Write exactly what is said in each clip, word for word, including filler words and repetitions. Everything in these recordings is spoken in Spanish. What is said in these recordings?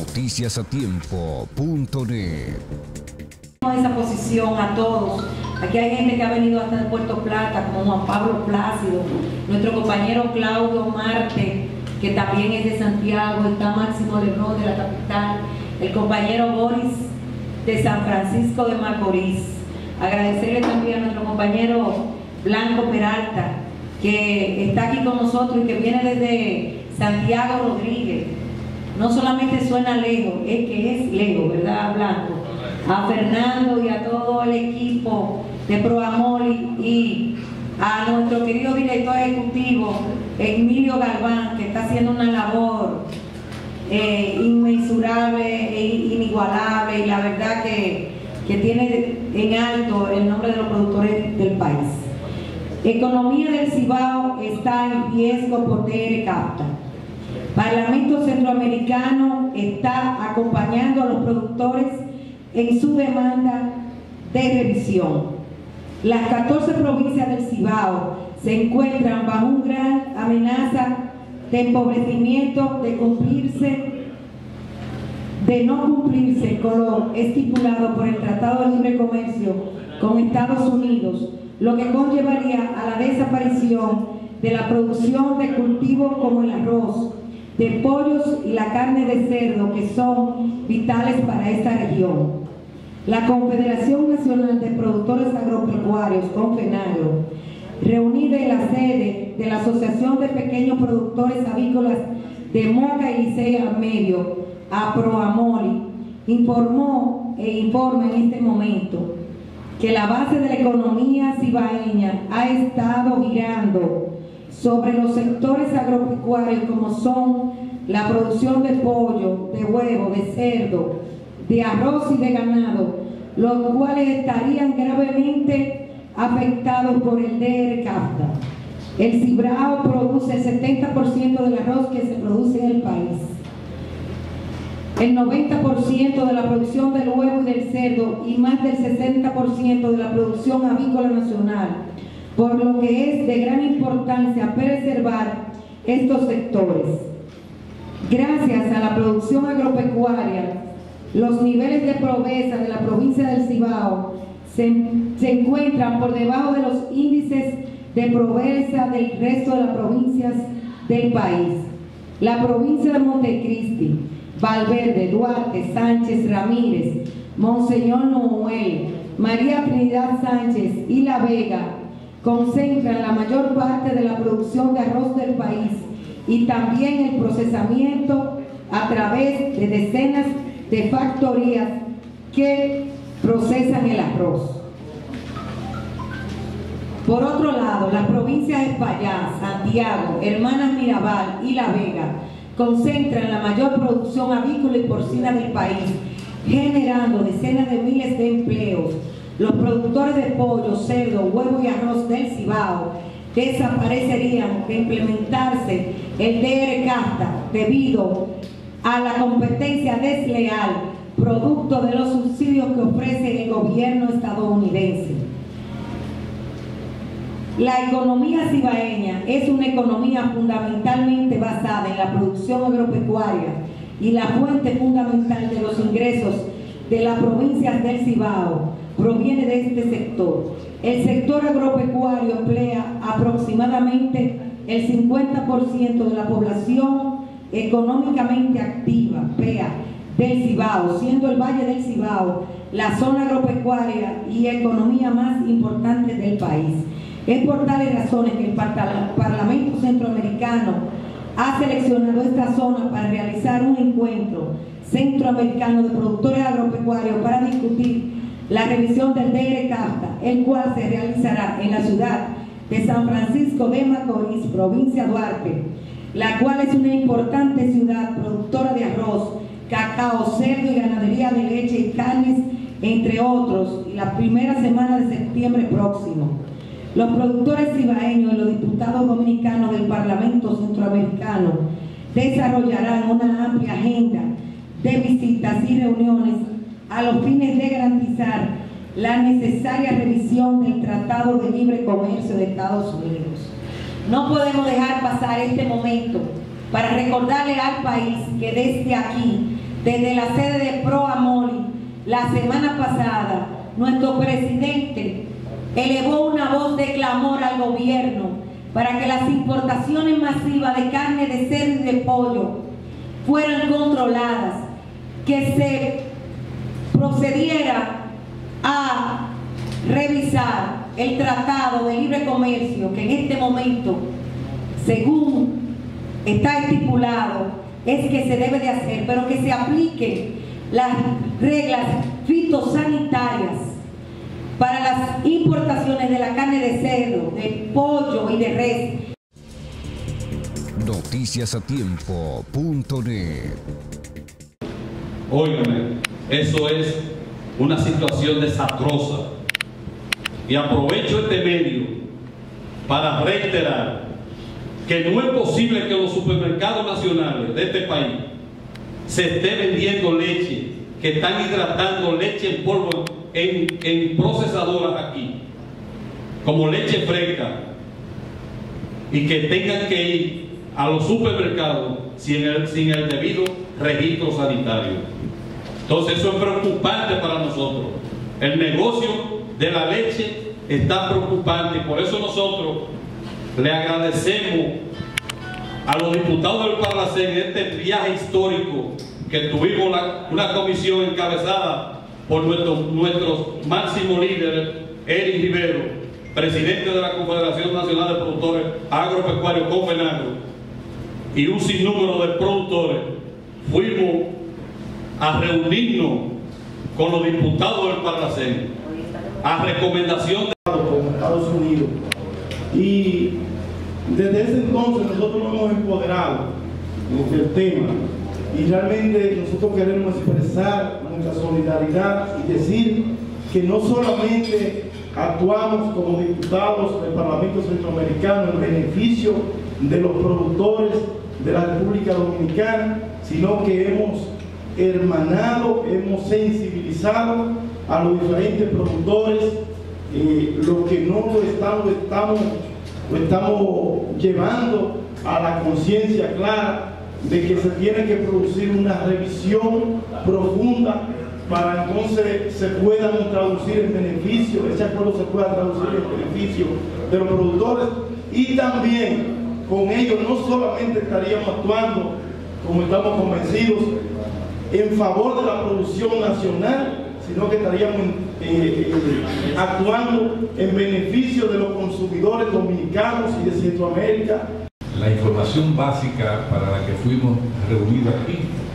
noticias a tiempo punto net. Esa posición a todos. Aquí hay gente que ha venido hasta el Puerto Plata, como Juan Pablo Plácido, nuestro compañero Claudio Marte, que también es de Santiago, está Máximo Lebrón de la capital, el compañero Boris de San Francisco de Macorís. Agradecerle también a nuestro compañero Blanco Peralta, que está aquí con nosotros y que viene desde Santiago Rodríguez. No solamente suena lejos, es que es lejos, ¿verdad, Blanco? A Fernando y a todo el equipo de Proamoli y a nuestro querido director ejecutivo Emilio Galván, que está haciendo una labor eh, inmensurable e inigualable, y la verdad que, que tiene en alto el nombre de los productores del país. Economía del Cibao está en riesgo por D R CAFTA. Parlamento Centroamericano está acompañando a los productores en su demanda de revisión. Las catorce provincias del Cibao se encuentran bajo una gran amenaza de empobrecimiento, de cumplirse, de no cumplirse con lo estipulado por el Tratado de Libre Comercio con Estados Unidos, lo que conllevaría a la desaparición de la producción de cultivos como el arroz, de pollos y la carne de cerdo, que son vitales para esta región. La Confederación Nacional de Productores Agropecuarios, Confenagro, reunida en la sede de la Asociación de Pequeños Productores Avícolas de Moca y Licea Medio, APROAMOLI, informó e informa en este momento que la base de la economía cibaeña ha estado girando sobre los sectores agropecuarios como son la producción de pollo, de huevo, de cerdo, de arroz y de ganado, los cuales estarían gravemente afectados por el D R CAFTA. El Cibao produce el setenta por ciento del arroz que se produce en el país, el noventa por ciento de la producción del huevo y del cerdo y más del sesenta por ciento de la producción avícola nacional, por lo que es de gran importancia preservar estos sectores. Gracias a la producción agropecuaria, los niveles de pobreza de la provincia del Cibao se, se encuentran por debajo de los índices de pobreza del resto de las provincias del país. La provincia de Montecristi, Valverde, Duarte, Sánchez, Ramírez, Monseñor Noel, María Trinidad Sánchez y La Vega concentran la mayor parte de la producción de arroz del país y también el procesamiento a través de decenas de factorías que procesan el arroz. Por otro lado, las provincias de Espaillá, Santiago, Hermanas Mirabal y La Vega concentran la mayor producción avícola y porcina del país, generando decenas de miles de empleos. Los productores de pollo, cerdo, huevo y arroz del Cibao desaparecerían de implementarse el D R CAFTA debido a la competencia desleal producto de los subsidios que ofrece el gobierno estadounidense. La economía cibaeña es una economía fundamentalmente basada en la producción agropecuaria y la fuente fundamental de los ingresos de las provincias del Cibao proviene de este sector. El sector agropecuario emplea aproximadamente el cincuenta por ciento de la población económicamente activa, P E A, del Cibao, siendo el Valle del Cibao la zona agropecuaria y economía más importante del país. Es por tales razones que el Parlamento Centroamericano ha seleccionado esta zona para realizar un encuentro centroamericano de productores agropecuarios para discutir la revisión del D R CAFTA, el cual se realizará en la ciudad de San Francisco de Macorís, provincia de Duarte, la cual es una importante ciudad productora de arroz, cacao, cerdo y ganadería de leche y carnes, entre otros, y la primera semana de septiembre próximo. Los productores cibaeños y los diputados dominicanos del Parlamento Centroamericano desarrollarán una amplia agenda de visitas y reuniones a los fines de garantizar la necesaria revisión del Tratado de Libre Comercio de Estados Unidos. No podemos dejar pasar este momento para recordarle al país que desde aquí desde la sede de Pro Amori, la semana pasada, nuestro presidente elevó una voz de clamor al gobierno para que las importaciones masivas de carne de cerdo y de pollo fueran controladas, que se procediera a revisar el Tratado de Libre Comercio, que en este momento, según está estipulado, es que se debe de hacer, pero que se apliquen las reglas fitosanitarias para las importaciones de la carne de cerdo, de pollo y de res. Noticias a tiempo punto net. Óigame, eso es una situación desastrosa. Y aprovecho este medio para reiterar que no es posible que los supermercados nacionales de este país se esté vendiendo leche, que están hidratando leche en polvo en, en procesadoras aquí, como leche fresca, y que tengan que ir a los supermercados sin el, sin el debido registro sanitario. Entonces eso es preocupante para nosotros. El negocio de la leche está preocupante y por eso nosotros le agradecemos a los diputados del Parlacén en este viaje histórico que tuvimos la, una comisión encabezada por nuestro, nuestro máximo líder, Eric Rivero, presidente de la Confederación Nacional de Productores Agropecuarios, Confenagro, y un sinnúmero de productores. Fuimos a reunirnos con los diputados del Parlacén a recomendación de con Estados Unidos, y desde ese entonces nosotros nos hemos empoderado del tema y realmente nosotros queremos expresar nuestra solidaridad y decir que no solamente actuamos como diputados del Parlamento Centroamericano en beneficio de los productores de la República Dominicana, sino que hemos hermanado, hemos sensibilizado a los diferentes productores, eh, lo que no lo estamos, lo estamos, lo estamos llevando a la conciencia clara de que se tiene que producir una revisión profunda para entonces se puedan traducir en beneficio, ese acuerdo se pueda traducir en beneficio de los productores, y también con ello no solamente estaríamos actuando, como estamos convencidos, en favor de la producción nacional, sino que estaríamos eh, eh, actuando en beneficio de los consumidores dominicanos y de Centroamérica. La información básica para la que fuimos reunidos aquí,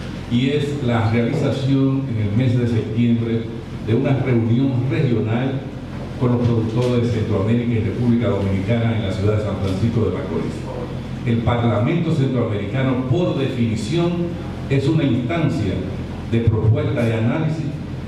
y es la realización en el mes de septiembre de una reunión regional con los productores de Centroamérica y República Dominicana en la ciudad de San Francisco de Macorís. El Parlamento Centroamericano, por definición, es una instancia de propuesta de análisis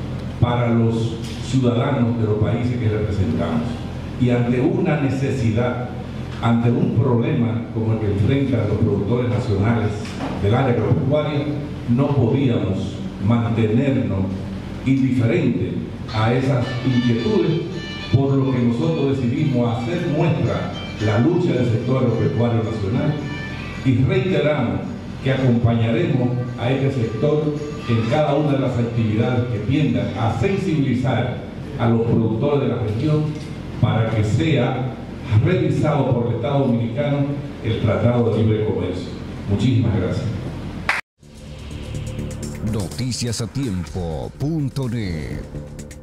para los ciudadanos de los países que representamos. Y ante una necesidad, ante un problema como el que enfrentan los productores nacionales del área agropecuaria, no podíamos mantenernos indiferentes a esas inquietudes, por lo que nosotros decidimos hacer nuestra la lucha del sector agropecuario nacional y reiteramos que acompañaremos a este sector en cada una de las actividades que tiendan a sensibilizar a los productores de la región para que sea revisado por el Estado Dominicano el Tratado de Libre Comercio. Muchísimas gracias. Noticias a tiempo punto net.